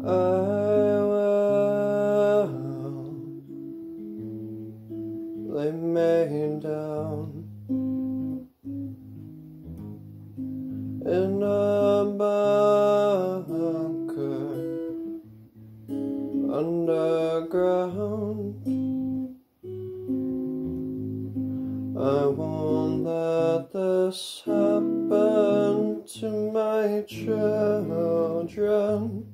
I will lay me down in a bunker underground. I won't let this happen to my children.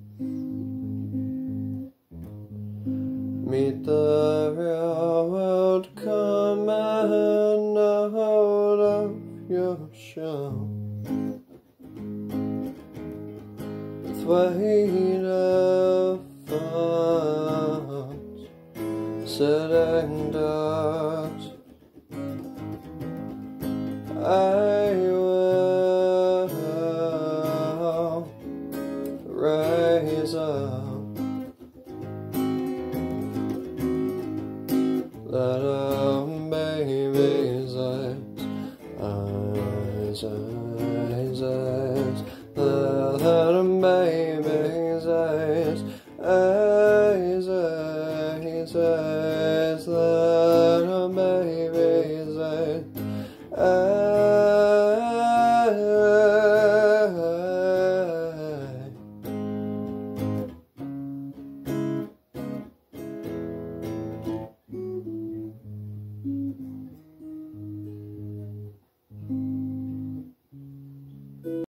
Meet the real world coming out of your shell, with weight of thoughts sitting ducks. I will rise up